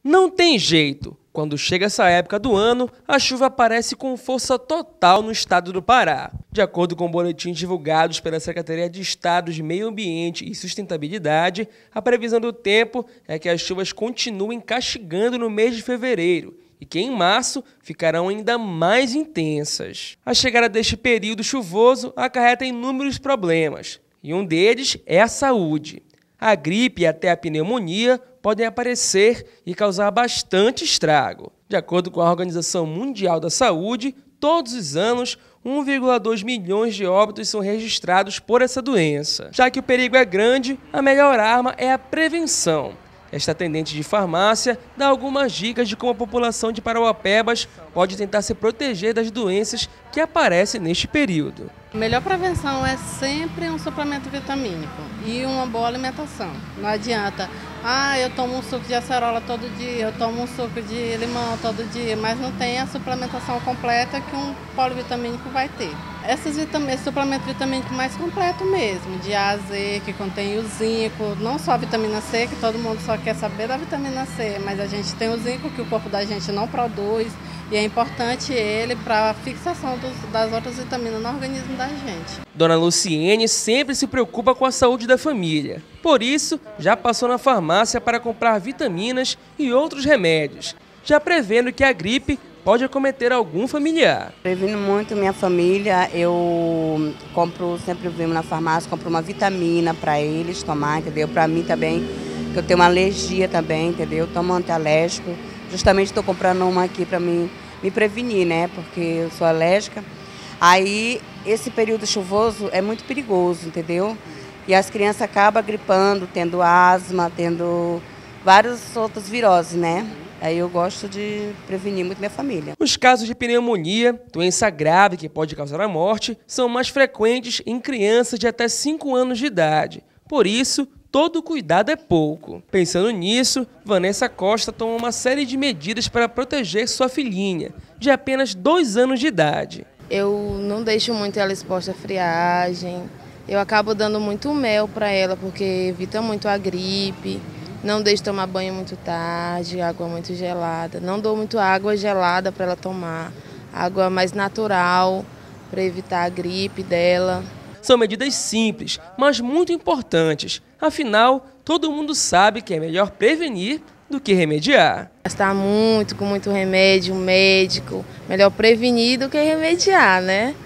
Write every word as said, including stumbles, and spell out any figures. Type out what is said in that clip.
Não tem jeito. Quando chega essa época do ano, a chuva aparece com força total no estado do Pará. De acordo com boletins divulgados pela Secretaria de Estado de Meio Ambiente e Sustentabilidade, a previsão do tempo é que as chuvas continuem castigando no mês de fevereiro e que em março ficarão ainda mais intensas. A chegada deste período chuvoso acarreta inúmeros problemas, e um deles é a saúde. A gripe e até a pneumonia podem aparecer e causar bastante estrago. De acordo com a Organização Mundial da Saúde, todos os anos, um vírgula dois milhões de óbitos são registrados por essa doença. Já que o perigo é grande, a melhor arma é a prevenção. Esta atendente de farmácia dá algumas dicas de como a população de Parauapebas pode tentar se proteger das doenças que aparecem neste período. A melhor prevenção é sempre um suplemento vitamínico e uma boa alimentação. Não adianta, ah, eu tomo um suco de acerola todo dia, eu tomo um suco de limão todo dia, mas não tem a suplementação completa que um polivitamínico vai ter. Esses vitaminas, esse suplemento vitamínico mais completo mesmo, de A a Z, que contém o zinco, não só a vitamina C, que todo mundo só quer saber da vitamina C, mas a gente tem o zinco que o corpo da gente não produz e é importante ele para a fixação dos, das outras vitaminas no organismo da gente. Dona Luciene sempre se preocupa com a saúde da família. Por isso, já passou na farmácia para comprar vitaminas e outros remédios, já prevendo que a gripe pode acometer algum familiar. Previno muito minha família, eu compro, sempre vim na farmácia, compro uma vitamina para eles tomar, entendeu? Para mim também, que eu tenho uma alergia também, entendeu? Eu tomo antialérgico, justamente estou comprando uma aqui para mim me prevenir, né? Porque eu sou alérgica. Aí, esse período chuvoso é muito perigoso, entendeu? E as crianças acabam gripando, tendo asma, tendo várias outras viroses, né? Aí eu gosto de prevenir muito minha família. Os casos de pneumonia, doença grave que pode causar a morte, são mais frequentes em crianças de até cinco anos de idade. Por isso, todo cuidado é pouco. Pensando nisso, Vanessa Costa toma uma série de medidas para proteger sua filhinha, de apenas dois anos de idade. Eu não deixo muito ela exposta à friagem, eu acabo dando muito mel para ela, porque evita muito a gripe. Não deixo tomar banho muito tarde, água muito gelada. Não dou muito água gelada para ela tomar. Água mais natural, para evitar a gripe dela. São medidas simples, mas muito importantes. Afinal, todo mundo sabe que é melhor prevenir do que remediar. Gastar muito com muito remédio médico. Melhor prevenir do que remediar, né?